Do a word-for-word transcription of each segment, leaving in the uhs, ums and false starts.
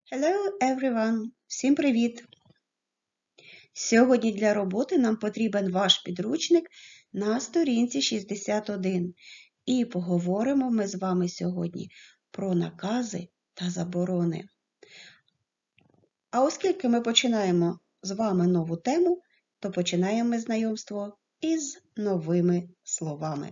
Hello everyone! Всім привіт! Сьогодні для роботи нам потрібен ваш підручник на сторінці шістдесят один. І поговоримо ми з вами сьогодні про накази та заборони. А оскільки ми починаємо з вами нову тему, то починаємо ми знайомство із новими словами.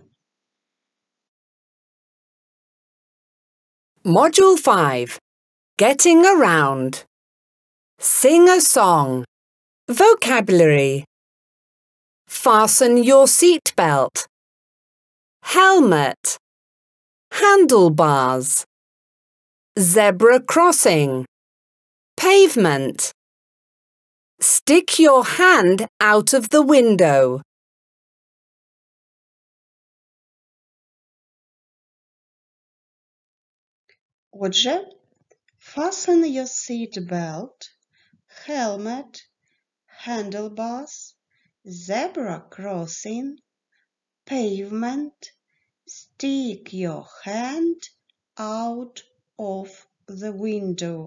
Module five. Getting around. Sing a song. Vocabulary. Fasten your seatbelt. Helmet. Handlebars. Zebra crossing. Pavement. Stick your hand out of the window. Отже, fasten your seatbelt, helmet, handlebars, zebra crossing, pavement, stick your hand out of the window.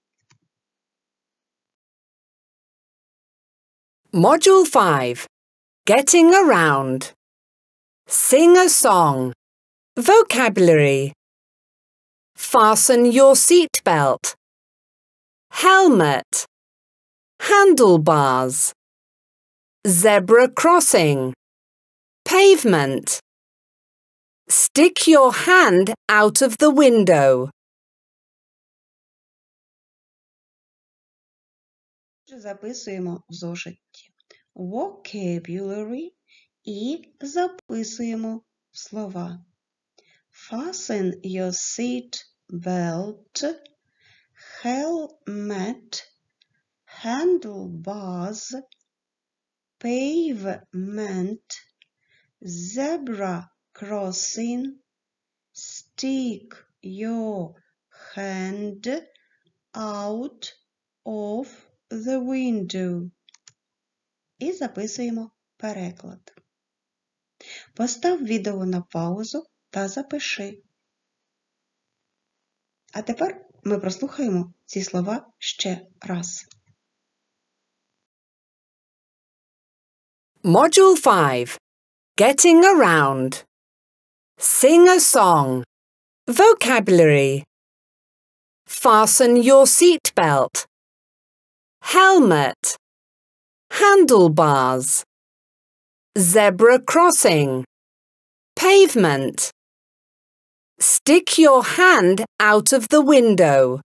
Module five. Getting around. Sing a song. Vocabulary. Fasten your seatbelt. Helmet. Handlebars. Zebra crossing. Pavement. Stick your hand out of the window. Записуємо в зошиті vocabulary і записуємо слова. Fasten your seat belt, helmet, handlebars, pavement, zebra crossing, stick your hand out of the window. І записуємо переклад. Постав відео на паузу та запиши. А тепер ми прослухаємо ці слова ще раз. Module five. Getting around. Sing a song. Vocabulary. Fasten your seatbelt. Helmet. Handlebars. Zebra crossing. Pavement. Stick your hand out of the window.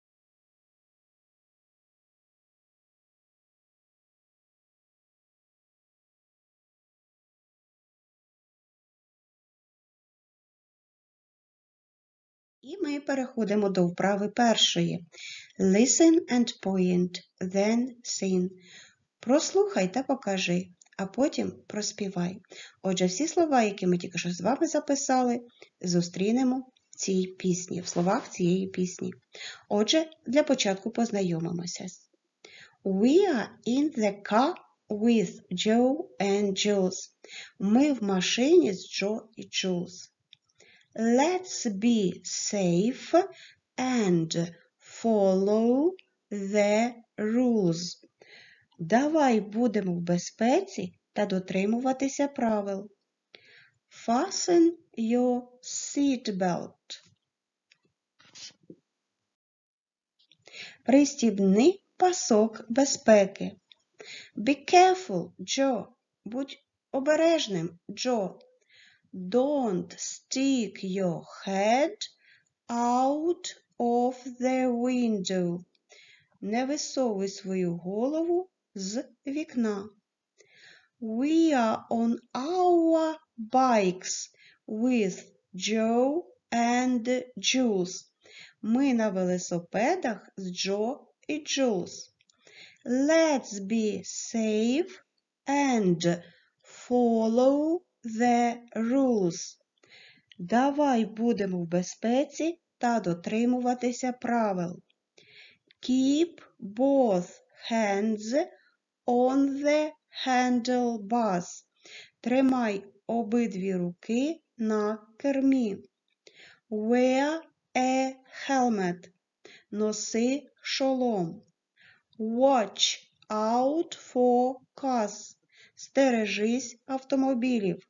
І ми переходимо до вправи першої. Listen and point, then sing. Прослухай та покажи, а потім проспівай. Отже, всі слова, які ми тільки що з вами записали, зустрінемо в цій пісні, в словах цієї пісні. Отже, для початку познайомимося. We are in the car with Joe and Jules. Ми в машині з Джо і Джулс. Let's be safe and follow the rules. Давай будемо в безпеці та дотримуватися правил. Fasten your seatbelt. Пристібни пасок безпеки. Be careful, Joe. Будь обережним, Джо. Don't stick your head out of the window. Не висовуй свою голову з вікна. We are on our bikes with Joe and Jules. Ми на велосипедах з Джо і Джулс. Let's be safe and follow the rules. Давай будемо в безпеці та дотримуватися правил. Keep both hands on the handlebars. Тримай обидві руки на кермі. Wear a helmet. Носи шолом. Watch out for cars. Стережись автомобілів.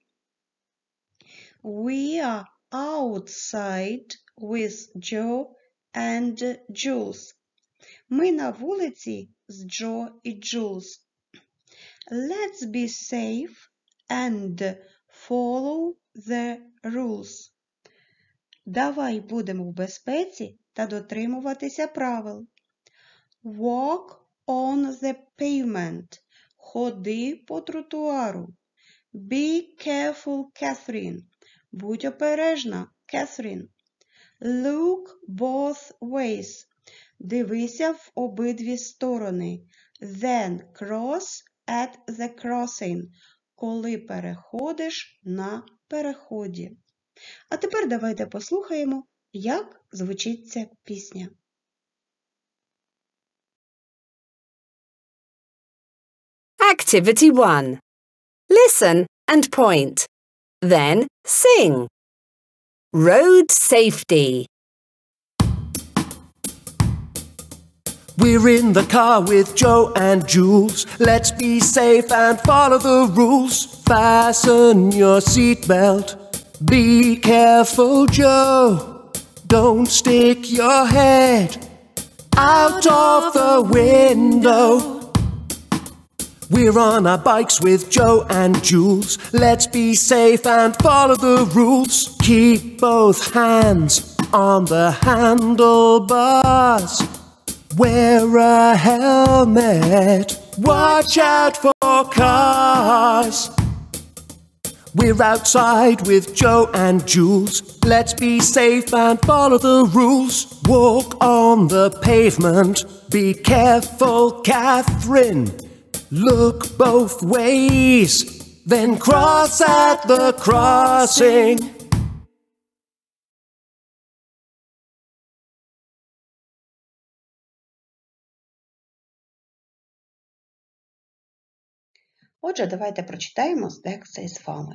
We are outside with Joe and Jules. Ми на вулиці з Джо і Джулс. Let's be safe and follow the rules. Давай будемо в безпеці та дотримуватися правил. Walk on the pavement. Ходи по тротуару. Be careful, Catherine. Будь обережна, Catherine. Look both ways. Дивися в обидві сторони. Then cross at the crossing. Коли переходиш на переході. А тепер давайте послухаємо, як звучить ця пісня. Activity one. Listen and point. Then sing. Road safety. We're in the car with Joe and Jules. Let's be safe and follow the rules. Fasten your seatbelt. Be careful, Joe. Don't stick your head out of the window. We're on our bikes with Joe and Jules. Let's be safe and follow the rules. Keep both hands on the handlebars. Wear a helmet. Watch out for cars. We're outside with Joe and Jules. Let's be safe and follow the rules. Walk on the pavement. Be careful, Catherine. Look both ways, then cross at the crossing. Отже, давайте прочитаємо текст цей з вами.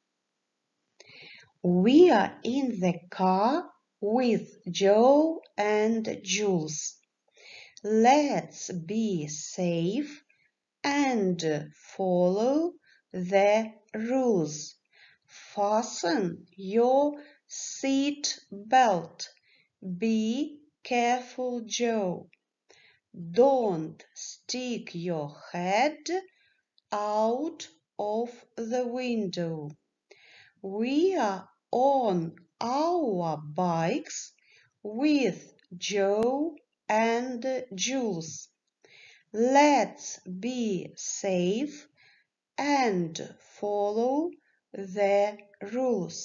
We are in the car with Joe and Jules. Let's be safe and follow the rules. Fasten your seat belt. Be careful, Joe. Don't stick your head out of the window. We are on our bikes with Joe and Jules. Let's be safe and follow the rules.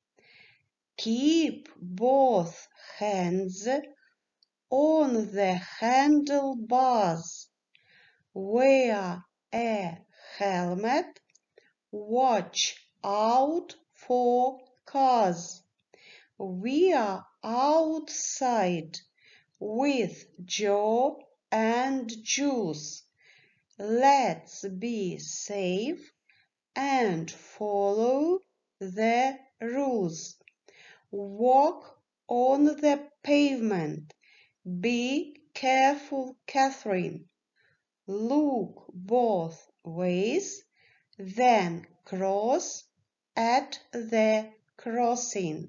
Keep both hands on the handlebars. Wear a helmet. Watch out for cars. We are outside with Joe and Jules. Let's be safe and follow the rules. Walk on the pavement. Be careful, Catherine. Look both ways, then cross at the crossing.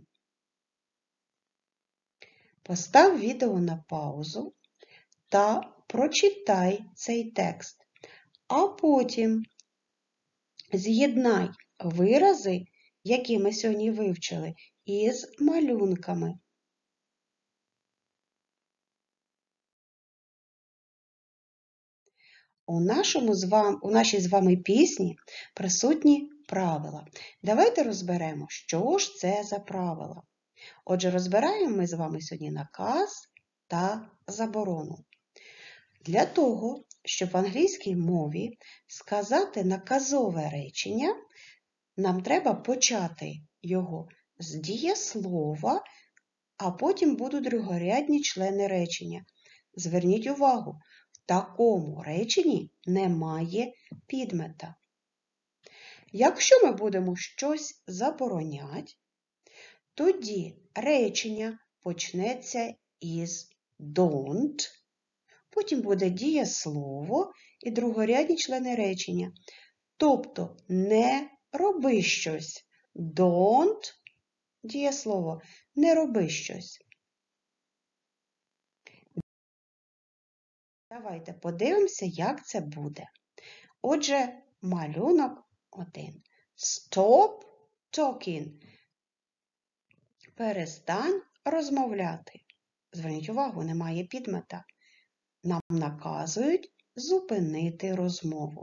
Постав відео на паузу та прочитай цей текст, а потім з'єднай вирази, які ми сьогодні вивчили, із малюнками. У, нашому з вами, у нашій з вами пісні присутні правила. Давайте розберемо, що ж це за правила. Отже, розбираємо ми з вами сьогодні наказ та заборону. Для того, щоб в англійській мові сказати наказове речення, нам треба почати його з дієслова, а потім будуть другорядні члени речення. Зверніть увагу, в такому реченні немає підмета. Якщо ми будемо щось забороняти, тоді речення почнеться із don't, потім буде дієслово і другорядні члени речення. Тобто не роби щось. Don't, дієслово, не роби щось. Давайте подивимося, як це буде. Отже, малюнок один. Stop talking. Перестань розмовляти. Зверніть увагу, немає підмета. Нам наказують зупинити розмову.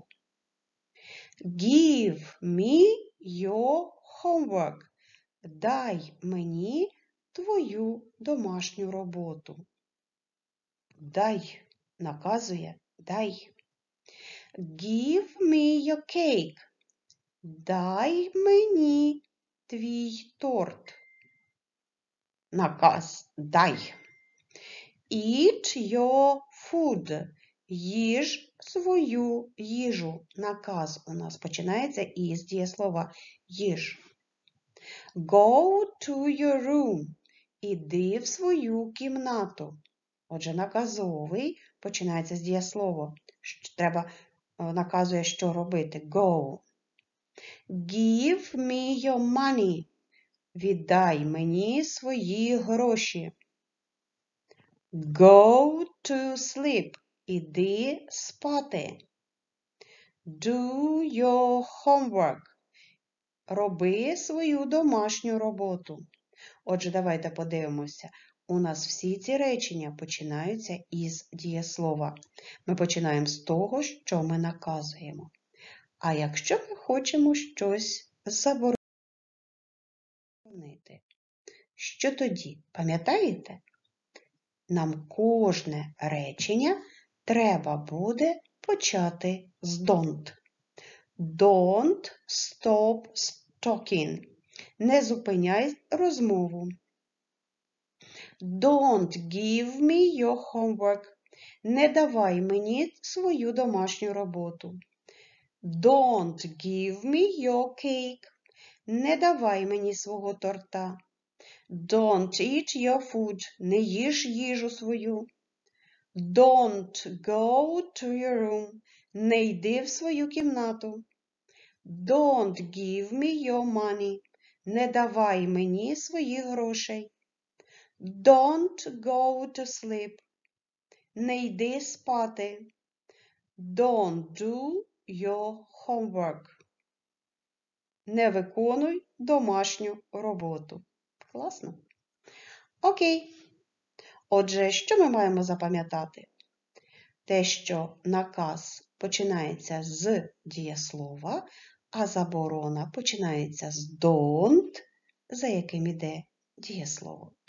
Give me your homework. Дай мені твою домашню роботу. Дай, наказує, дай. Give me your cake. Дай мені твій торт. Наказ, дай. Eat your food. Їж свою їжу. Наказ у нас починається із дієслова їж. Go to your room. Іди в свою кімнату. Отже, наказовий починається з дієслова. Треба, наказує, що робити. Go. Give me your money. Віддай мені свої гроші. Go to sleep. Іди спати. Do your homework. Роби свою домашню роботу. Отже, давайте подивимося. У нас всі ці речення починаються із дієслова. Ми починаємо з того, що ми наказуємо. А якщо ми хочемо щось заборонити, що тоді? Пам'ятаєте? Нам кожне речення треба буде почати з don't. Don't stop talking. Не зупиняй розмову. Don't give me your homework. Не давай мені свою домашню роботу. Don't give me your cake. Не давай мені свого торта. Don't eat your food. Не їж їжу свою. Don't go to your room. Не йди в свою кімнату. Don't give me your money. Не давай мені своїх грошей. Don't go to sleep. Не йди спати. Don't do your homework. Не виконуй домашню роботу. Класно? Окей. Отже, що ми маємо запам'ятати? Те, що наказ починається з дієслова, а заборона починається з don't, за яким іде дієслово.